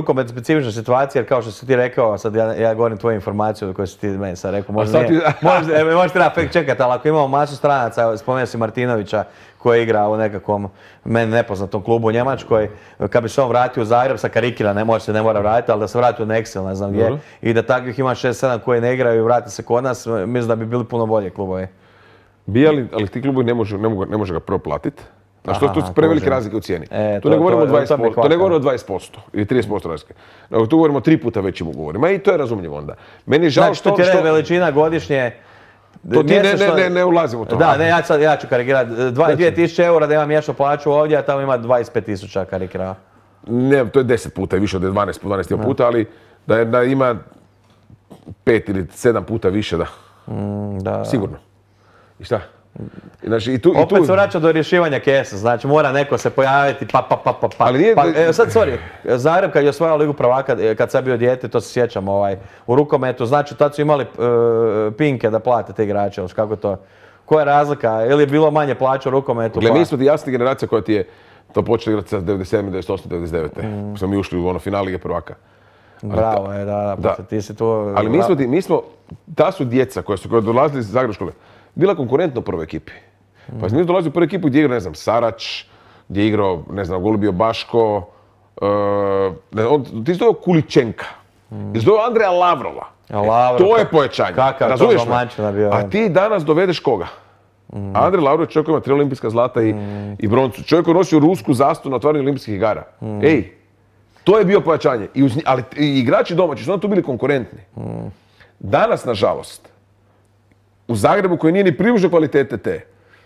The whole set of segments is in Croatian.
rukomet specifična situacija, jer kao što si ti rekao, sad ja govorim tvoju informaciju koju si ti meni sad rekao, možda ti da fact čekati, ali ako imamo masu stranaca, spomenuo si Martinovića koji igra u nekakvom meni nepoznatom klubu u Njemačkoj, kad bi se on vratio u Zagreb sa Karikira, ne mora vratiti, ali da se vratio na Excel, ne znam gdje, i da takvih ima 6-7 koji ne igraju i vrati se kod nas, mislim da bi bili puno bolje klubovi. Ali ti klubovi ne može ga proplatiti. Znaš, to su prevelike razlike u cijeni. Tu ne govorimo o 20%, to ne govorimo o 20% ili 30% razlike. Nego tu govorimo o 3 puta većim ugovorima i to je razumljivo onda. Meni je žao što... Znači, ti veličina godišnje... To ti ne ulazimo u to. Da, ne, ja ću karikirati. 2000 eura da imam mjesto plaću ovdje, a tamo ima 25.000 karikira. Ne, to je 10 puta i više od 12 puta, ali da ima 5 ili 7 puta više, da. Sigurno. I šta? Znači, opet se vraća do rješivanja kesa, znači mora neko se pojaviti Ali nije... Sad, sorry, Zagreb kad je osvajao Ligu prvaka, kad sam bio dijete, to se sjećam, u rukometu, znači tad su imali pinke da plate te igrače, kako to, koja je razlika, ili je bilo manje plaća u rukometu? Gle, mi smo ti jasna generacija koja ti je to počela igrati sa 97, 98, 99. Smo mi ušli u finale Lige prvaka. Bravo, da, ti si to... Ali mi smo, ta su djeca koja su dolazili iz Zagreb škole, bila konkurentna u prvoj ekipi. Pa mi dolazili u prvoj ekipu gdje je igrao, ne znam, Sarać, gdje je igrao, ne znam, Golubio Baško, ti si doveo Kuličenka, ti si doveo Andreja Lavrova. To je pojačanje. Razumiješ me? A ti danas dovedeš koga? Andrej Lavrović, čovjek koji ima 3 olimpijska zlata i broncu. Čovjek koji nosio rusku zastavu na otvaranju olimpijskih igara. Ej, to je bio pojačanje. Ali igrači domaći su onda tu bili konkurentni. Danas, nažalost, u Zagrebu koji nije ni približno kvalitete te,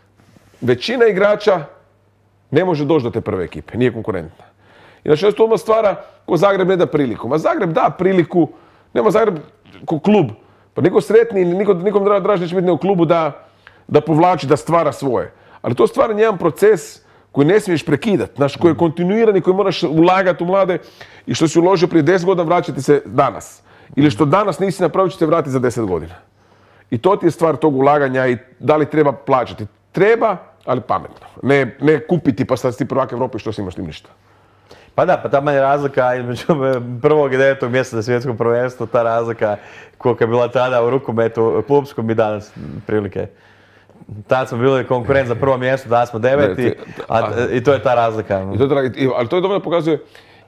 većina igrača ne može doći do te prve ekipe, nije konkurentna. Inače, to odmah stvara ko Zagreb ne da priliku. Ma Zagreb da priliku, nema Zagreb ko klub. Pa niko sretniji, nikom draži neće biti u klubu da povlači, da stvara svoje. Ali to stvara jedan proces koji ne smiješ prekidati, znaš, koji je kontinuirani, koji moraš ulagati u mlade i što si uložio prije 10 godina vraćati se danas. Ili što danas nisi napravio će se vratiti za 10 godina. I to ti je stvar tog ulaganja i da li treba plaćati. Treba, ali pametno. Ne kupiti pa sad si prvak Evrope što si imaš tim ništa. Pa da, pa tamo je razlika između 1. i 9. mjesta za svjetsko prvenstvo, ta razlika kolika je bila tada u rukometu klubskom i danas prilike. Tad smo bili konkurent za prvo mjesto, danas smo 9. I to je ta razlika. Ali to je dovoljno pokazuje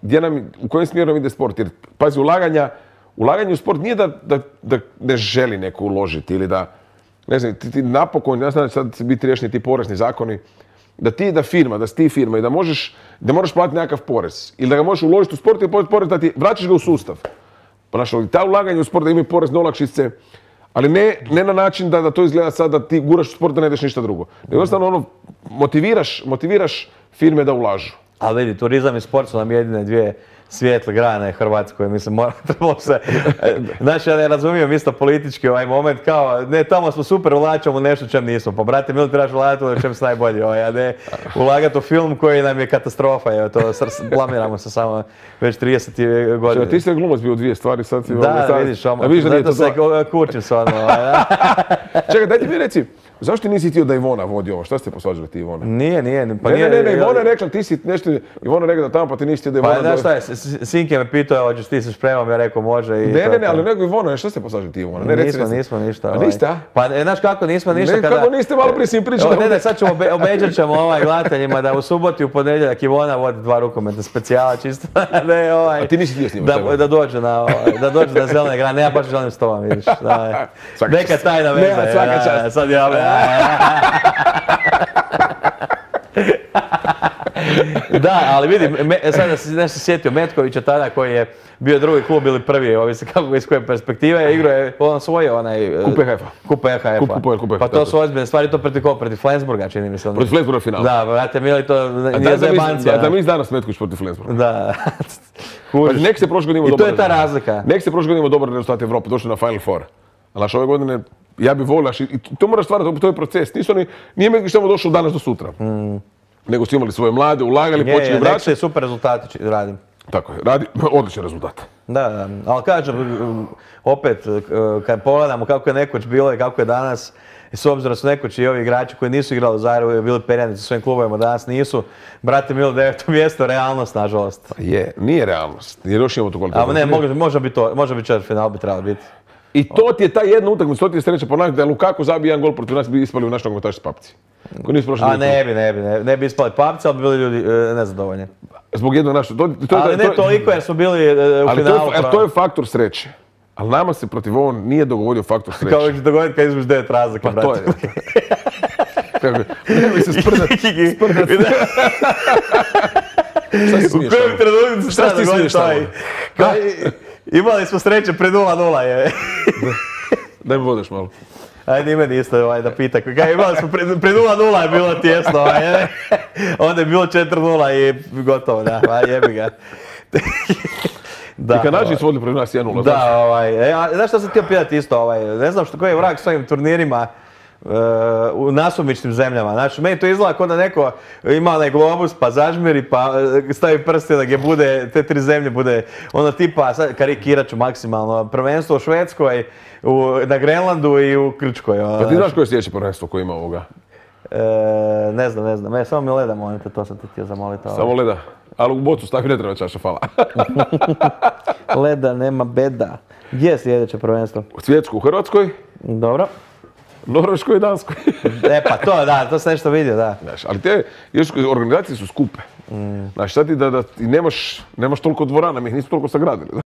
u kojem smjeru ide sport. Jer, pazi, ulaganje u sport nije da ne želi neko uložiti ili da, ne znam, ti napokon, ja znam da će sad biti riješeni ti porezni zakoni, da si ti firma i da moraš platiti nekakav porez. Ili da ga možeš uložiti u sport i porez da ti vraćaš ga u sustav. Pa znaš, ta ulaganja u sport da imaju porezne olakšice, ali ne na način da to izgleda sad da ti guraš u sport da ne ideš ništa drugo. Jednostavno motiviraš firme da ulažu. Ali vidi, turizam i sport su nam jedine dvije svijetle grane Hrvatskoj, mislim, trebalo se... Znači, ja ne razumijem isto politički ovaj moment, kao, ne, tamo smo super, ulačemo u nešto čem nismo. Pa, brate, mi li trebaš ulagati u čem se najbolji, a ne ulagati u film koji nam je katastrofa, to blamiramo se samo već 30 godina. Ti si glumac bio u 2 stvari, sad si... Da, vidiš, zato se kurčim se ono. Čekaj, daj ti mi reci, zašto ti nisi htio da Ivona vodi ovo? Šta ste posvađali ti Ivona? Nije. Ne, Ivona je rekla, ti si nešto, Ivona rekla da tamo pa ti nisi htio da Ivona... Pa znaš šta je, Sinke me pitao, hoćeš ti se spremam, ja rekao može i... Ne, ali nego Ivona, šta ste posvađali ti Ivona? Nismo ništa. A niste, a? Pa znaš kako nismo ništa kada... Kako niste, malo prije si im pričali? Ne, sad ćemo, obećat ćemo gledateljima da u subotu i u ponedjeljak Ivona vodi 2 rukometna specijala, čisto A ti nisi htio s njima? Da dođe na zelene grane, ne, ja baš želim s tobom, vidiš. Neka tajna veza, sad ja... Da, ali vidi, sad da si nešto sjetio Metkovića tada koji je bio drugi klub ili prvi, ovisi kako iz koje perspektive, igrao je on svoj onaj... Kupa EHF-a. Pa to su ozbiljne stvari, to protiv koga? Protiv Flensburga, čini mi se. Protiv Flensburga final. Da, vrate, mili to nije zajebancija. Da mi danas Metković protiv Flensburga. Da. Nek se prošle godine imao I to je ta razlika. Nek se prošle godine imao dobar rezultat Evrope, došli na Final Four. Ali naš ove godine, ja bih volio, i to moraš stvarati, to je proces. Nije Metković tamo došao danas do sutra. Nego su imali svoje mlade, ulagali, počeli vraćati. Nek se super rezultati radim. Tako je, radi odličan rezultat. Da, ali kažem, opet, kad pogledamo kako je nekoć bilo i kako je danas, s obzirom su nekoć i ovi igrači koji nisu igrali u Zagrebu, bili perjanici u svojim klubovima, danas nisu. Brate milo, 9. mjesto, realnost, nažalost. Je, nije realnost, jer još imamo tu kvalitetu. Ne, može biti četvrtfinal, bi trebalo biti. I to ti je ta jedna utakmica, to ti je sreća ponavljati da je Lukaku zabio jedan gol protiv nas, bi ispali u naš nogometaši s Papci. Ne bi ispali Papci, ali bi bili ljudi nezadovoljni. Zbog jednog našeg... Ali ne toliko jer smo bili u finalu. To je faktor sreće. Ali nama se protiv ovo nije dogovorio faktor sreće. Kao će dogoditi kad izgubiš 9 razlika, brate. Pa to je. Nemoj se sprdati. U kojem trenutku šta ti smiješ tamo? Imali smo sreće pred 0-0 je. Daj mi vodeš malo. Ajde i meni isto da pita. Imali smo pred 0-0 je bilo tijesno. Onda je bilo 4-0 i gotovo. Jebi ga. I Kanadži su vodili pred nas 1-0. Da, znaš što sam htio pitati isto, ne znam koji je vrag s ovim turnirima u nasumičnim zemljama. Znači, meni to izgleda kao da neko ima onaj globus, pa zažmiri, pa stavi prste da gdje bude, te 3 zemlje bude, ono tipa, sad karikirat ću maksimalno, prvenstvo u Švedskoj, na Grenlandu i u Grčkoj. Pa ti znaš koje je sljedeće prvenstvo koje ima ovoga? Ne znam, samo mi leda, molim te, to sam te htio zamoliti. Samo leda? Ali u bocu stavi ne treba čaša, hvala. Leda, nema beda. Gdje je sljedeće prvenstvo? Svjetsku u Hrvatskoj. Dobro. Norveškoj i Danskoj. Pa to sam nešto vidio, da. Znaš, ali te organizacije su skupe. Znaš, sad ti da nemaš toliko dvorana, mi ih nisu toliko sagradili.